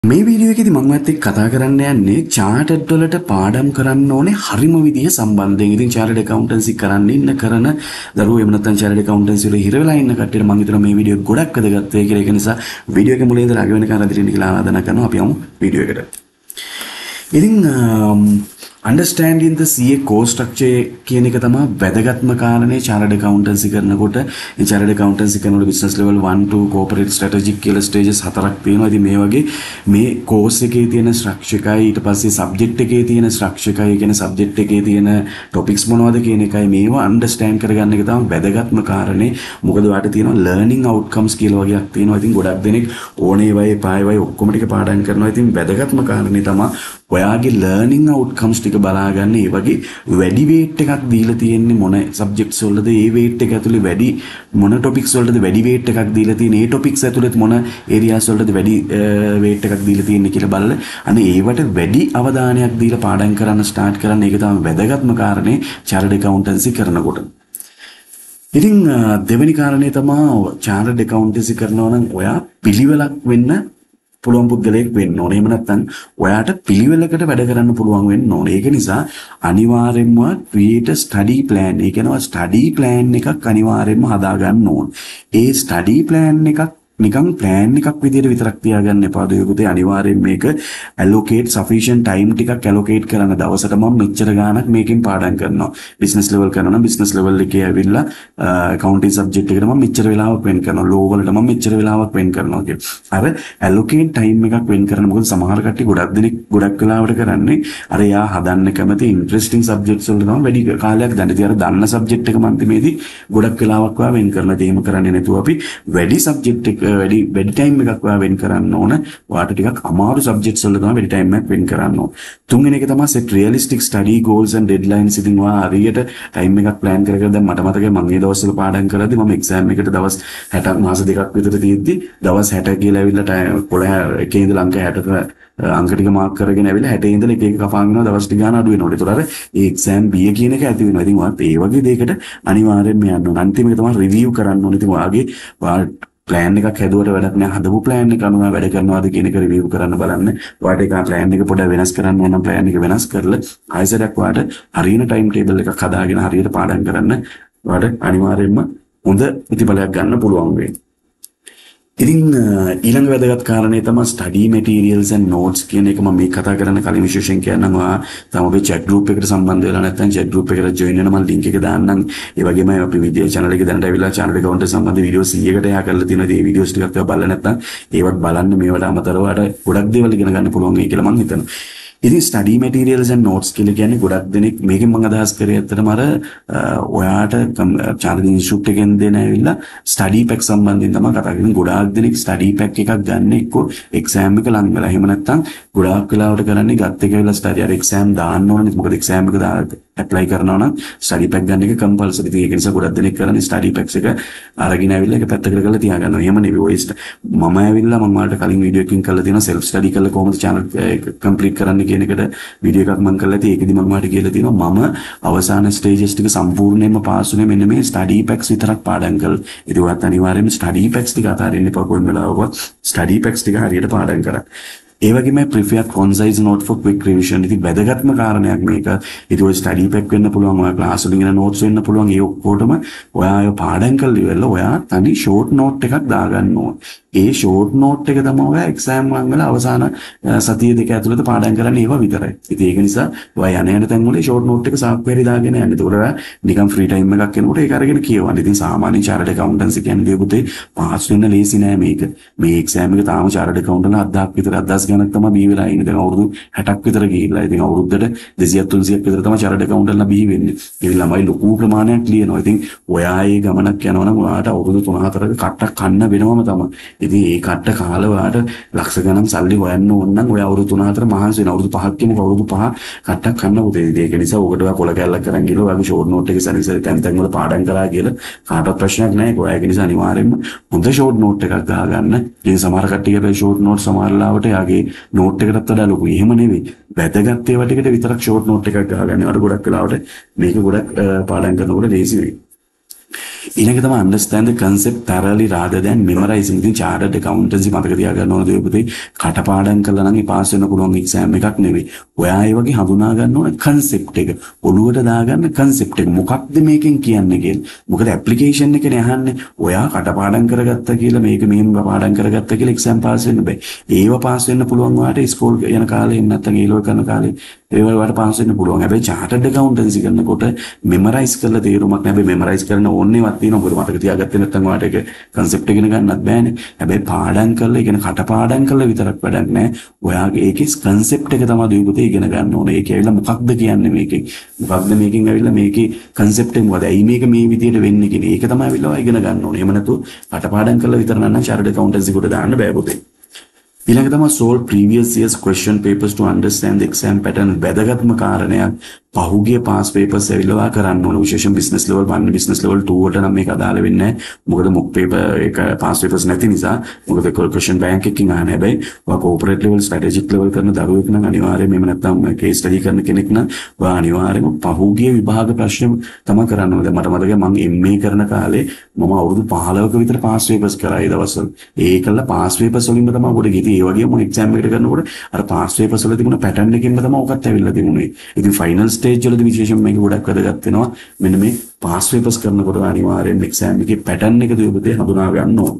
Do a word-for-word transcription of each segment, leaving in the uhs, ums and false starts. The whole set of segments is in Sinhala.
මේ වීඩියෝ එකේදී මම ඔයත් එක්ක කතා කරන්න යන්නේ චාර්ටඩ් වලට පාඩම් කරන්න ඕනේ හරිම විදිය සම්බන්ධයෙන්. ඉතින් චාර්ටඩ් ඇකවුන්ටන්සි කරන්න ඉන්න කරන දරුවෝ එහෙම නැත්නම් චාර්ටඩ් ඇකවුන්ටන්සි වල හිර වෙලා ඉන්න කට්ටියට මම හිතනවා මේ වීඩියෝ ගොඩක් වැදගත් වෙයි කියලා. ඒක නිසා වීඩියෝ එක මුලින් ඉඳලා අග වෙනකන් අදින්න කියලා ආරාධනා කරනවා. අපි යමු වීඩියෝ එකට. ඉතින් understanding the C A core structure කියන එක තමයි වැදගත්ම කාරණේ chartered accountancy කරනකොට. ඒ chartered accountancy කරනකොට business level one to corporate strategic කියලා stages හතරක් තියෙනවා. ඉතින් මේ වගේ මේ course එකේ තියෙන structure එකයි ඊට පස්සේ subject එකේ තියෙන structure එකයි කියන subject එකේ තියෙන topics මොනවද කියන එකයි මේවා understand කරගන්න එක තමයි වැදගත්ම කාරණේ. මොකද ඔයාලට තියෙනවා learning outcomes කියලා වගේක් තියෙනවා. ඉතින් ගොඩක් දෙනෙක් ඕනේ වයි පාය වයි ඔක්කොම ටික පාඩම් කරනවා. ඉතින් වැදගත්ම කාරණේ තමයි ඔයාගේ learning outcomes ටික බලාගන්න. ඒ වගේ වැඩි weight එකක් දීලා තියෙන්නේ මොන subjects වලද, ඒ weight එක ඇතුලේ වැඩි මොන topics වලද වැඩි weight එකක් දීලා තියෙන්නේ, ඒ topics ඇතුලේ මොන areas වලද වැඩි weight එකක් දීලා තියෙන්නේ කියලා බලලා අනේ ඒවට වැඩි අවධානයක් දීලා පාඩම් කරන්න start කරන්න. ඒක තමයි වැදගත්ම කාරණේ chartered accountancy කරනකොට. ඉතින් දෙවෙනි කාරණේ තමයි chartered accountancy කරනවා නම් ඔයා පිළිවෙලක් වෙන්න පුළුවන් පුද්ගලයෙක් වෙන්න ඕනේ. එහෙම නැත්නම් ඔයාට පිළිවෙලකට වැඩ කරන්න පුළුවන් වෙන්න ඕනේ. ඒක නිසා අනිවාර්යෙන්ම create a study plan. ඒ කියනවා study plan එකක් අනිවාර්යෙන්ම හදා ගන්න ඕනේ. ඒ study plan එකක් නිකන් plan එකක් විදිහට විතරක් තියාගන්න එපා. දුයුකතේ අනිවාර්යෙන් මේක allocate sufficient time ටිකක් allocate කරන දවසට මම මෙච්චර ගාණක් මේකෙන් පාඩම් කරනවා. business level කරනවා නම් business level එකේ ඇවිල්ලා accounting subject එකට මම මෙච්චර වෙලාවක් වෙන් කරනවා. law වලට මම මෙච්චර වෙලාවක් වෙන් කරනවා කියන. අර allocate time එකක් වෙන් කරන මොකද සමහර කට්ටිය ගොඩක් දෙනෙක් ගොඩක් වෙලාවට කරන්නේ අර යා හදන්න කැමති interesting subjects වලට තමයි වැඩි කාලයක් දැන් ඉතින් අර දන්න subject එක මන්තිමේදී ගොඩක් වෙලාවක් වා වෙන් කරනවා. ඒක එහෙම කරන්නේ නැතුව අපි වැඩි subject එක වැඩි වැඩි ටයිම් එකක් ඔයා වෙන් කරන්න ඕන. ඔයාට ටිකක් අමාරු සබ්ජෙක්ට්ස් වල තමයි වැඩි ටයිම් එකක් වෙන් කරන්න ඕන. තුන්වෙනි එක තමයි set realistic study goals and deadlines. ඉතින් ඔයා හරියට ටයිම් එකක් plan කරගෙන දැන් මට මතකයි මම මේ දවස්වල පාඩම් කරද්දි මම එක්සෑම් එකට දවස් හැටක් මාස දෙකක් විතර තියෙද්දි දවස් හැට කියලා ඇවිල්ලා පොළ එකේ ඉඳලා අංක හැටට අංක ටික මාක් කරගෙන ඇවිල්ලා හැටේ ඉඳලා එක එක කපාගෙන යනවා. දවස් ටික ගන්න අඩු වෙනවා. ඒතකොට අර ඒ එක්සෑම් බිය කියන එක ඇති වෙනවා. ඉතින් ඔයාත් ඒ වගේ දෙයකට අනිවාර්යෙන්ම යන්න ඕන. අන්තිම එක තමයි review කරන්න ඕන. ඉතින් ඔයාගේ plan එකක් හැදුවට වැඩක් නෑ. හදපු plan එක අනුව වැඩ කරනවාද කියන එක review කරන්න බලන්න. ඔයාට ඒක plan එක පොඩ්ඩක් වෙනස් කරන්න ඕන නම් plan එක වෙනස් කරලා ආයෙසරක් ඔයාට හරියන time table එකක් හදාගෙන හරියට පාඩම් කරන්න ඔයාට අනිවාර්යයෙන්ම හොඳ ප්‍රතිඵලයක් ගන්න පුළුවන් වෙයි. ඉතින් ඊළඟ වැදගත් කාරණේ තමයි study materials and notes කියන එක. මම මේ කතා කරන්න කලින් විශේෂයෙන් කියන්නම් ඔයා තම ඔබේ chat group එකට සම්බන්ධ වෙලා නැත්නම් chat group එකට join වෙන මම link එක දාන්නම්. ඒ වගේම අපි video channel එකේ දැනට ඇවිල්ලා channel account එක සම්බන්ධ videos සීයකට එහා කරලා තියෙනවා. ඒ videos ටිකක් ඔයා බලලා නැත්නම් ඒවත් බලන්න. මේවට අමතරව ඔයාට ගොඩක් දේවල් ඉගෙන ගන්න පුළුවන් වෙයි කියලා මම හිතනවා. ඉතින් study materials and notes කියලා කියන්නේ ගොඩක් දෙනෙක් මේකෙන් මම අදහස් කරේ ඇත්තටම අර ඔයාට chartered institute එකෙන් දෙන ඇවිල්ලා study pack සම්බන්ධයෙන් තමයි කතා කරන්නේ. ගොඩාක් දෙනෙක් study pack එකක් ගන්න එක්ක exam එක ලඟ වෙලා. එහෙම නැත්නම් ගොඩාක් වෙලාවට කරන්නේ ගත් එක ඇවිල්ලා study අර exam දාන්න ඕනේ. මොකද exam එක දාන්න apply කරනවා නම් study pack ගන්න එක compulsory. ඉතින් ඒක නිසා ගොඩක් දෙනෙක් කරන්නේ study packs එක අරගෙන ඇවිල්ලා ඒක පැත්තකට කරලා තියාගන්නවා. එහෙම නෙවෙයි ඔය මම ඇවිල්ලා මම වලට කලින් වීඩියෝ එකකින් කරලා තියෙනවා self study කරලා කොහොමද channel එක complete කරන්න කියන එකට වීඩියෝ එකක් මම කරලා තියෙයි. ඒකෙදි මම ඔයාලට කියලා තියෙනවා මම අවසාන ස්ටේජස් ටික සම්පූර්ණයෙන්ම පාස් වුණේ මෙන්න මේ study packs විතරක් පාඩම් කරලා. ඉතින් ඔයත් අනිවාර්යයෙන්ම study packs ටික අතාරින්න එපා. කොයිම වෙලාවකවත් study packs ටික හරියට පාඩම් කරන්න. ඒ වගේම prefer concise note for quick revision. ඉතින් වැදගත්ම කාරණයක් මේක. ඉතින් ඔය study pack වෙන්න පුළුවන්, ඔයා class වලින් එන notes වෙන්න පුළුවන්. ඒ ඔක්කොටම ඔයා ඔය පාඩම් කරලා ඉවරලා ඔයා තනි short note එකක් දාගන්න ඕන. ඒ short note එක තමයි ඔයා exam වල අවසාන සතිය දෙක ඇතුළත පාඩම් කරන්නේ ඒවා විතරයි. ඉතින් ඒක නිසා ඔයා යන යන තැන් වල short note එක සාක්කුවේරි දාගෙන යන්න. ඒකට ඔයා නිකන් free time එකක් එනකොට ඒක අරගෙන කියවන්න. ඉතින් සාමාන්‍ය chartered accountancy කියන්නේ පුතේ පාස් වෙන්න ලේසි නෑ මේක. මේ exam එක තාම chartered accountant හත්දාක් විතර හත්දාස් ගණක් තමයි බී වෙලා ඉන්නේ. දැන් අවුරුදු හැටක් විතර ගිහිල්ලා. ඉතින් අවුරුද්දට දෙසියක් තුන්සියක් විතර තමයි chartered accountant ලා බී වෙන්නේ. ඒ ළමයි ලොකු ප්‍රමාණයක් ලියනවා. ඉතින් ඔයා ඒ ගමනක් යනවා නම් ඔයාට අවුරුදු තුන හතරක කට්ටක් කන්න වෙනවම තමයි. ඉතින් ඒ කට්ට කාලේ ඔයාට ලක්ෂ ගණන් සල්ලි හොයන්න ඕන නම් ඔයා අවුරුදු තුන හතර මහන්සි වෙන. අවුරුදු පහක් කියමු අවුරුදු පහ කට්ටක් කන්න පුතේ. ඒක නිසා ඔකට ඔයා පොළ කැල්ලක් කරන් ගිහලා ඔයාගේ short note එක සැරිසරි තැන් තැන් වල පාඩම් කරා කියලා කාටවත් ප්‍රශ්නයක් නැහැ. ඔයා ඒක නිසා අනිවාර්යයෙන්ම හොඳ short note එකක් ගහගන්න. ඉතින් සමහර කට්ටියගේ short note සමහර ලාවට යාගේ note එකටත් වඩා ලොකු. එහෙම නෙවෙයි. වැදගත් ඒවා ටිකට විතරක් short note එකක් ගහගන්න. ඒකට ගොඩක් වෙලාවට මේක ගොඩක් පාඩම් කරනකොට ලේසි වෙයි. ඊළඟ තමයි understand the concept thoroughly rather than memorizing. ඉතින් chartered accountancy මතක තියාගන්න ඕන දේ පුතේ කටපාඩම් කරලා නම් පාස් වෙන්න පුළුවන් exam එකක් නෙවෙයි. ඔයා ඒ වගේ හඳුනා ගන්න ඕන concept එක. ඔළුවට දාගන්න concept එක. මොකක්ද මේකෙන් කියන්නේ කියලා. මොකද application එකනේ අහන්නේ. ඔයා කටපාඩම් කරගත්තා කියලා මේක මෙහෙම පාඩම් කරගත්තා කියලා exam pass වෙන්න බෑ. ඒව pass වෙන්න පුළුවන් ඔයාට school යන කාලේ නැත්නම් ඒ ලෝක කරන කාලේ ඒව වලට pass වෙන්න පුළුවන්. හැබැයි chartered accountancy කරනකොට memorize කරලා තේරුමක් නැහැ. හැබැයි memorize කරන ඕන්නේවත් තියෙනවා. මොකද මතක තියාගත්තේ නැත්නම් ඔයාට ඒක concept ඉගෙන ගන්නත් බෑනේ. හැබැයි පාඩම් කරලා ඉගෙන කටපාඩම් කරලා විතරක් වැඩක් නැහැ. ඔයාගේ ඒකේ concept එක තමයි දුපුතේ ඉගෙන ගන්න ඕනේ. ඒක ඇවිල්ලා මොකක්ද කියන්නේ මේකෙන්? මොකක්ද මේකෙන් ඇවිල්ලා මේකේ concept එක මොකද? ඇයි මේක මේ විදියට වෙන්නේ කියන්නේ? ඒක තමයි ඇවිල්ලා ඔයා ඉගෙන ගන්න ඕනේ. එහෙම නැතු කටපාඩම් කරලා විතර නම් chartered accountancy කොට දාන්න බෑ පුතේ. ඊළඟ තමයි solve previous years question papers to understand the exam pattern. වැදගත්ම කාරණයක් පහුගිය pass papers ඇවිල්ලා කරන්න ඕන. විශේෂයෙන් business level one business level two වලට නම් මේක අදාළ වෙන්නේ නැහැ. මොකද mock paper එක pass papers නැති නිසා. මොකද question bank එකකින් අහන හැබැයි ඔයා corporate level strategic level කරන දරුවෙක් නම් අනිවාර්යයෙන්ම එහෙම නැත්නම් case study කරන කෙනෙක් නම් ඔයා අනිවාර්යයෙන්ම පහුගිය විභාග ප්‍රශ්න තමයි කරන්න ඕනේ. මට මතකයි මම M A කරන කාලේ මම අවුරුදු පහළොවක විතර pass papers කරා ඒ දවස්වල. ඒකල pass papers වලින්ම තමයි ඔකට ගිහින් ඒ වගේම exam එකට කරනකොට අර pass papers වල තිබුණ pattern එකකින්ම තමයි ඔකත් ඇවිල්ලා තිබුණේ. ඉතින් final stage වලදී විශේෂයෙන් මේක ගොඩක් වැදගත් වෙනවා. මෙන්න මේ pass papers කරනකොට අනිවාර්යෙන් exam එකේ pattern එක දුපතේ හඳුනා ගන්න ඕන.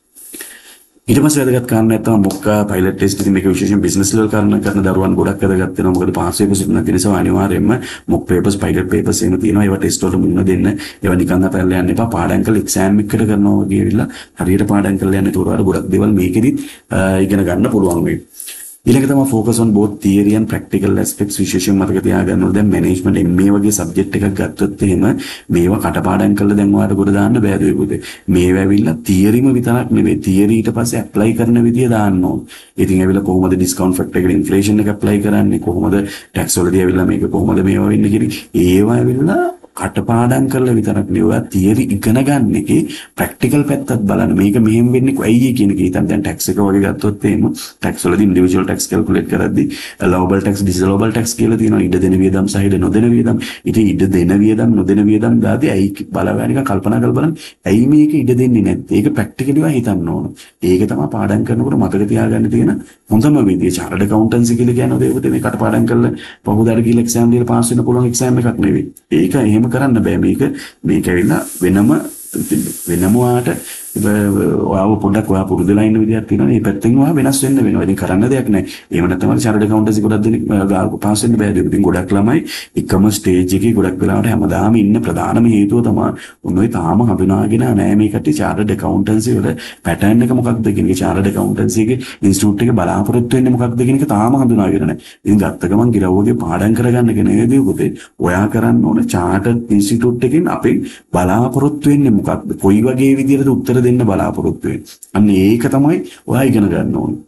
ඊට පස්සේ වැදගත් කාරණයක් තමයි මොක pilot test ඉතින් මේක විශේෂයෙන් business level කරන කරන දරුවන් ගොඩක් වැදගත් වෙනවා. මොකද pass papers නැති නිසා අනිවාර්යෙන්ම mock papers pilot papers එන තියෙනවා. ඒවා test වලට මුහුණ දෙන්න. ඒවා නිකන් අපැල්ල යන්න එපා. පාඩම් කරලා exam එකකට කරනවා වගේ ඇවිල්ලා හරියට පාඩම් කරලා යන්න. ඒතකොට ගොඩක් දේවල් මේකෙදිත් ඉගෙන ගන්න පුළුවන් වෙයි. ඊළඟ තමයි focus on both theory and practical aspects. විශේෂයෙන් මතක තියාගන්න ඕනේ දැන් management මේ වගේ subject එකක් ගත්තොත් එහෙම මේවා කටපාඩම් කරලා දැන් ඔයාලට ගොඩ දාන්න බෑ දුවේ. මේවා ඇවිල්ලා theoryම විතරක් නෙවෙයි theory ඊට පස්සේ apply කරන විදිය දාන්න ඕන. ඉතින් ඇවිල්ලා කොහොමද discount factor එකට inflation එක apply කරන්නේ, කොහොමද tax වලදී ඇවිල්ලා මේක කොහොමද මේවා වෙන්නේ කියන ඒවා ඇවිල්ලා කටපාඩම් කරලා විතරක් නෙවෙයි තියරි ඉගෙන ගන්න එකේ ප්‍රැක්ටිකල් පැත්තත් බලන්න. මේක මෙහෙම වෙන්නේ ඇයි කියන එක හිතන්න. දැන් ටැක්ස් එක වගේ ගත්තොත් එහෙම ටැක්ස් වලදී ඉන්ඩිවිජුවල් ටැක්ස් කැල්කියුලේට් කරද්දී allowable tax disallowable tax කියලා තියෙනවා. ඉඩ දෙන වියදම් සහ ඉඩ නොදෙන වියදම්. ඉතින් ඉඩ දෙන වියදම් නොදෙන වියදම් දාදී ඇයි බලවැනික කල්පනා කරලා බලන්න. ඇයි මේක ඉඩ දෙන්නේ නැත්තේ? ඒක ප්‍රැක්ටිකලිව හිතන්න ඕන. ඒක තමයි පාඩම් කරනකොට මතක තියාගන්න තියෙන හොඳම විදිය. chartered accountancy කියලා කියන්නේ ඔය මේ කටපාඩම් කරලා පහුදාට කියලා exam දීලා පාස් වෙන්න පුළුවන් exam එකක් නෙවෙයි. ඒක එහෙම කරන්න බෑ. මේක මේක ඇවිල්ලා වෙනම වෙනම වාට ඔයාව පොඩ්ඩක් ඔයා පුරුදුලා ඉන්න විදියක් තියෙනවා. මේ පැත්තෙන් ඔයා වෙනස් වෙන්න වෙනවා. ඉතින් කරන්න දෙයක් නැහැ. එහෙම නැත්නම් අර chartered accountancy ගොඩක් දෙනෙක් පාස් වෙන්න බෑ. ඉතින් ගොඩක් ළමයි එකම ස්ටේජ් එකේ ගොඩක් වෙලාවට හැමදාම ඉන්න ප්‍රධානම හේතුව තමයි උන්වයි තාම හඳුනාගෙන නැහැ මේ කට්ටිය chartered accountancy වල pattern එක මොකක්ද කියන එක. chartered accountancy එකේ institute එකේ බලාපොරොත්තු වෙන්නේ මොකක්ද කියන එක තාම හඳුනාගෙන නැහැ. ඉතින් ගත්ත ගමන් ගිරව්වගේ පාඩම් කරගන්න කෙනෙක්දී පුතේ ඔයා කරන්න ඕන chartered institute එකෙන් අපේ බලාපොරොත්තු වෙන්නේ මොකක්ද? කොයි වගේ විදිහටද උත්තර දෙන්න බලාපොරොත්තු වෙන්නේ. අන්න ඒක තමයි ඔයා ඉගෙන ගන්න ඕනේ.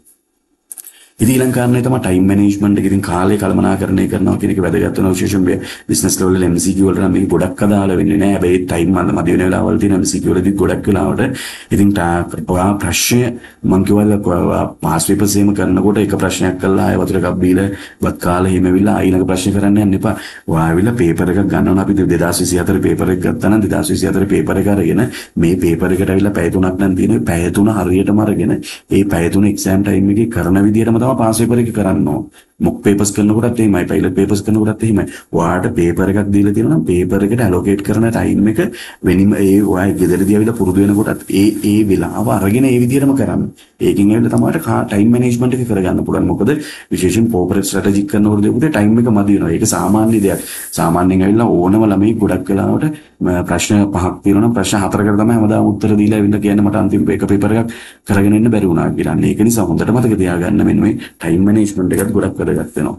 ඉතින් ඊළඟ කාරණේ තමයි time management එක. ඉතින් කාලය කළමනාකරණය කරනවා කියන එක වැදගත් වෙනවා. විශේෂයෙන් business level වල M C Q වලට නම් මේක ගොඩක් අදාළ වෙන්නේ නැහැ. හැබැයි time මම මදින වෙලාවල් තියෙන M C Q වලදී ගොඩක් වෙලාවට ඉතින් ඔයා ප්‍රශ්නය මම කියවලා pass papers එහෙම කරනකොට එක ප්‍රශ්නයක් කළා ආයෙ වතුර එකක් බීලා වත් කාලේ හිමෙවිලා ඊළඟ ප්‍රශ්න කරන්න යන්න එපා. ඔයා ආවිලා paper එකක් ගන්නවනම් අපි දෙදාස් විසිහතර paper එක ගත්තා නම් දෙදාස් විසිහතර paper එක අරගෙන මේ paper එකට ආවිලා පැය තුනක් නම් තියෙනවා. පැය තුන හරියටම අරගෙන ඒ පැය තුන exam time එකේ කරන විදිහටම pass paper එක කරන්න ඕන. mock papers කරනකොටත් එහෙමයි, pilot papers කරනකොටත් එහෙමයි. ඔයාට paper එකක් දීලා තියෙනවා නම් paper එකට allocate කරන time එක වෙනිම ඒ ඔයා ගෙදරදී ආවිලා පුරුදු වෙනකොටත් ඒ ඒ වෙලාව අරගෙන ඒ විදිහටම කරන්න. ඒකෙන් ඇවිල්ලා තමයි time management එක කරගන්න පුළුවන්. මොකද විශේෂයෙන් corporate strategy කරනකොට දෙපොතේ time එක මදි වෙනවා. ඒක සාමාන්‍ය දෙයක්. සාමාන්‍යයෙන් ඇවිල්ලා ඕනම ළමයි ගොඩක් වෙලාවට ප්‍රශ්න පහක් තියෙනවා නම් ප්‍රශ්න හතරකට තමයි හැමදාම උත්තර දීලා ඇවිල්ලා කියන්නේ මට අන්තිම එක paper එකක් කරගෙන ඉන්න බැරි වුණා කියලා. ඒක නිසා හොඳට මතක තියාගන්න මෙන්න මේ time management එකත් ගොඩක් වැදගත් වෙනවා.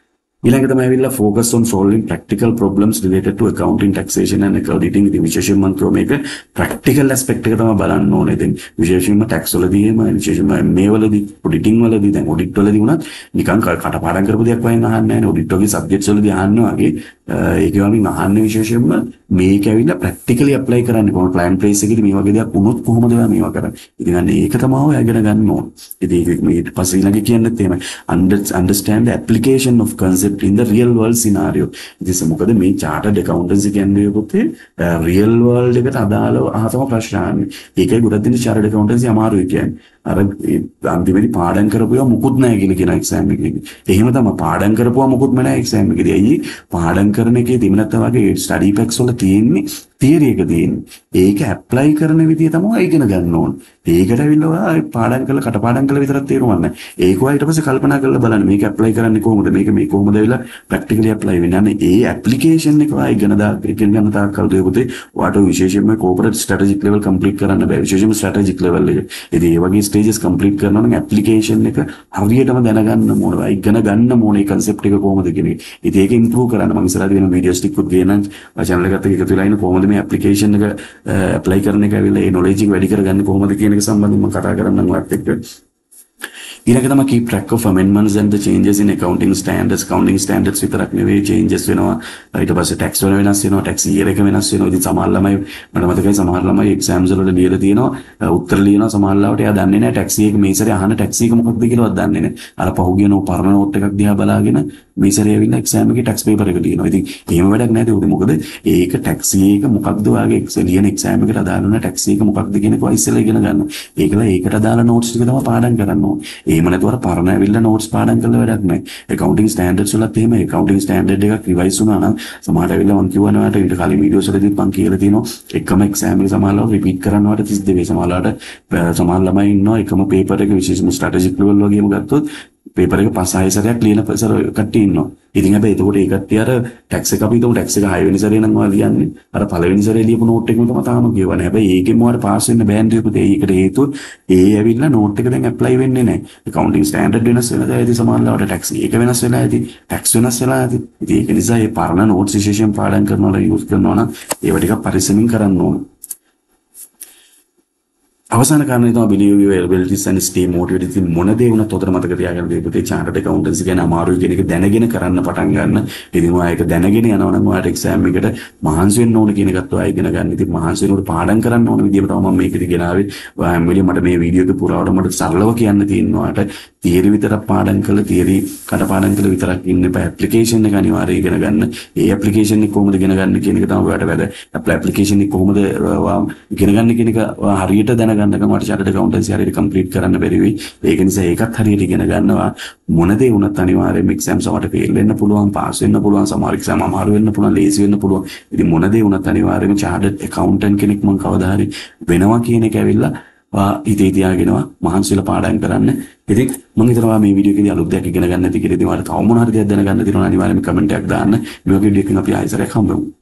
ඊළඟ තමයි ඇවිල්ලා focus on solving practical problems related to accounting, taxation and auditing. ඉතින් විශේෂයෙන්ම මම කියව මේක practical aspect එක තමයි බලන්න ඕනේ. ඉතින් විශේෂයෙන්ම tax වලදී එහෙම විශේෂයෙන්ම මේ වලදී auditing වලදී දැන් audit වලදී වුණත් නිකන් කටපාඩම් කරපු දෙයක් වයින් අහන්නේ නැහැ නේ. audit වගේ subjects වලදී අහන්න වගේ ඒක වගේ අහන්නේ විශේෂයෙන්ම මේක ඇවිල්ලා practically apply කරන්න කොහොමද client place එකේදී මේ වගේ දෙයක් වුණොත් කොහොමද ඔයා මේවා කරන්නේ. ඉතින් අන්න ඒක තමයි ඔයා ඉගෙන ගන්න ඕනේ. ඉතින් ඒක මේ ඊට පස්සේ ඊළඟ කියන්නත් එහෙමයි understand the application of concept concept in the real world scenario. ඉතින් මොකද මේ chartered accountancy කියන්නේ පොතේ real world එකට අදාළව අහතම ප්‍රශ්න. ඒකයි ගොඩක් දෙනෙක් chartered accountancy අමාරුයි කියන්නේ. අර අන්තිමේදී පාඩම් කරපුවා මුකුත් නැහැ කියලා කියන එක්සෑම් එකේදී. එහෙම තමයි පාඩම් කරපුවා මුකුත්ම නැහැ එක්සෑම් එකේදී. අයියේ පාඩම් කරන එකේ තිබුණත් වගේ ස්ටඩි පැක්ස් වල තියෙන්නේ තියරි එක තියෙන්නේ. ඒක ඇප්ලයි කරන විදිය තමයි ඉගෙන ගන්න ඕන. ඒකට ඇවිල්ලා පාඩම් කරලා කටපාඩම් කරලා විතරක් තේරුම් ගන්න. ඒක ඔය ඊට පස්සේ කල්පනා කරලා බලන්න මේක ඇප්ලයි කරන්නේ කොහොමද? මේක මේ කොහොමද ඇවිල්ලා ප්‍රැක්ටිකලි ඇප්ලයි වෙන්නේ? අනේ ඒ ඇප්ලිකේෂන් එක ඔය ඉගෙන දා ඉගෙන ගන්න තාක් කල් දෙපොතේ ඔයාට විශේෂයෙන්ම කෝපරේට් ස්ට්‍රැටජික් ලෙවල් කම්ප්ලීට් කරන්න බෑ. විශේෂයෙන්ම ස්ට්‍රැටජික් ලෙවල් එක. ඉතින් ඒ වගේ ස්ටේජස් කම්ප්ලීට් කරනවා නම් ඇප්ලිකේෂන් එක හරියටම දැනගන්න ඕන. ඉගෙන ගන්න ඕනේ මේ concept එක කොහොමද කියන එක. ඉතින් ඒක ඉම්ප්‍රූව් කරන්න මම ඉස්සරහදී වෙන වීඩියෝස් ටිකකුත් ගේනම් channel එකත් එක්ක එකතු වෙලා ඉන්න කොහොමද මේ ඇප්ලිකේෂන් එක ඇප්ලයි කරන එක ඇවිල්ලා ඒ knowledge එක වැඩි කරගන්නේ කොහොමද කියන එක සම්බන්ධව මම කතා කරන්නම් ඔයත් එක්ක. ඊළඟට තමයි keep track of amendments and the changes in accounting standards. accounting standards විතරක් නෙවෙයි changes වෙනවා. ඊට පස්සේ tax වල වෙනස් වෙනවා, tax year එක වෙනස් වෙනවා. ඉතින් සමහර ළමයි මට මතකයි සමහර ළමයි exams වල ලියලා තියෙනවා උත්තර ලියනවා සමහර ලාවට එයා දන්නේ නැහැ tax එක මේ සැරේ අහන tax එක මොකක්ද කියලාවත් දන්නේ නැහැ. අර පහුගිය නෝ පරණ නෝට් එකක් දිහා බලාගෙන මේ සැරේ ඇවිල්ලා exam එකේ tax paper එක ලියනවා. ඉතින් එහෙම වැඩක් නැහැ ඒක. මොකද ඒක tax එක මොකක්ද ඔයාගේ ලියන exam එකට අදාළ වෙන tax එක මොකක්ද කියන එක ඉස්සෙල්ලා ඉගෙන ගන්න. ඒකලා ඒකට අදාළ notes ටික තමයි පාඩම් කරන්න ඕනේ. එහෙම නැතුව අර පරණ ඇවිල්ලා notes පාඩම් කරලා වැඩක් නැහැ. accounting standards වලත් එහෙම accounting standard එකක් revise වුණා නම් සමහරට ඇවිල්ලා මම කියවන වාට ඊට කලින් වීඩියෝස් වලදීත් මම කියලා තියෙනවා එකම exam එක සමහරවල් repeat කරන්න වාට තිස් දෙකේ සමහරවල්ට සමහර ළමයි ඉන්නවා එකම paper එක විශේෂම strategic level වගේම ගත්තොත් paper එක පහ හය සැරයක් ලියන ප්‍රොෆෙසර් කට්ටිය ඉන්නවා. ඉතින් හැබැයි එතකොට ඒ කට්ටිය අර tax එක අපි හිතමු tax එක හය වෙනි සැරේ නම් ඔයා ලියන්නේ අර පළවෙනි සැරේ ලියපු note එකම තමයි තාම කියවන්නේ. හැබැයි ඒකෙන් මොකට පාස් වෙන්න බෑනේ පුතේ. ඒකට හේතුව ඒ ඇවිල්ලා note එක දැන් apply වෙන්නේ නැහැ. accounting standard වෙනස් වෙලා ඇති සමානලාවට tax එක වෙනස් වෙලා ඇති tax වෙනස් වෙලා ඇති. ඉතින් ඒක නිසා මේ පරණ notes විශේෂයෙන් පාඩම් කරනවා use කරනවා නම් ඒව ටිකක් පරිස්සමින් කරන්න ඕනේ. අවසාන කාරණේ තමයි believe your abilities and stay motivated. ඉතින් මොන දේ වුණත් උතර මතක තියාගන්න දෙපොතේ chartered accountancy ගැන අමාරුයි කියන එක දැනගෙන කරන්න පටන් ගන්න. ඉතින් ඔයා ඒක දැනගෙන යනවා නම් ඔයාට exam එකට මහන්සි වෙන්න ඕන කියන එකත් ඔයා ඉගෙන ගන්න. ඉතින් මහන්සි වෙනකොට පාඩම් කරන්න ඕන විදිහම තමයි මම මේකදී ගෙනාවේ. ඔයා හැම වෙලේම මට මේ වීඩියෝ එක පුරාවට මට සරලව කියන්න තියෙනවා. ඔයාට theory විතරක් පාඩම් කරලා theory කටපාඩම් කරලා විතරක් ඉන්න එපා. application එක අනිවාර්යයෙන් ඉගෙන ගන්න. ඒ application එක කොහොමද ඉගෙන ගන්න කියන එක තමයි ඔයාට වැද. application එක කොහොමද ඔයා ඉගෙන ගන්න කියන එක ඔයා හරියට දැනගන්න ගන්නකම මට chartered accountancy හරියට complete කරන්න බැරි වෙයි. ඒක නිසා ඒකත් හරියට ඉගෙන ගන්නවා. මොන දේ වුණත් අනිවාර්යයෙන්ම exams වලට fail වෙන්න පුළුවන්, pass වෙන්න පුළුවන්, සමහර exam අමාරු වෙන්න පුළුවන්, lazy වෙන්න පුළුවන්. ඉතින් මොන දේ වුණත් අනිවාර්යයෙන්ම chartered accountant කෙනෙක් මම කවදා හරි වෙනවා කියන එක ඇවිල්ලා වා හිතේ තියාගෙනවා මහන්සිලා පාඩම් කරන්න. ඉතින් මම හිතනවා මේ වීඩියෝ එකේදී අලුත් දෙයක් ඉගෙන ගන්න ඇති කියලා. ඉතින් ඔයාලට තව මොන හරි දෙයක් දැනගන්න තියෙනවා නම් අනිවාර්යයෙන්ම කමෙන්ට් එකක් දාන්න. මේ වගේ වීඩියෝ එකකින් අපි ආයෙ සරයක් හම්බෙමු.